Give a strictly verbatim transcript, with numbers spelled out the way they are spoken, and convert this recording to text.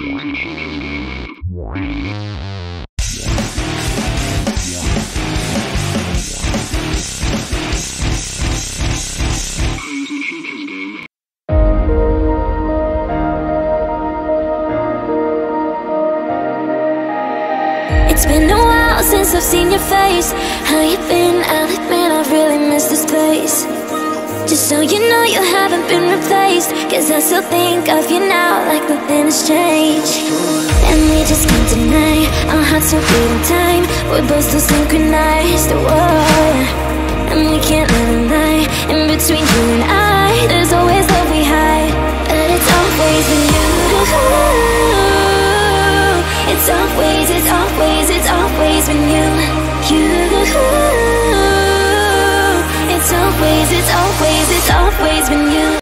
It's been a while since I've seen your face. How you been? I'll admit I really miss this place. Just so you know you haven't been replaced, cause I still think of you now like nothing has changed. And we just can't deny our hearts are beating time. We're both still synchronized, whoa. And we can't let a lie. In between you and I, there's always love we hide. But it's always with you. It's always, it's always, it's always when you, you. It's always, it's always, it's always when you.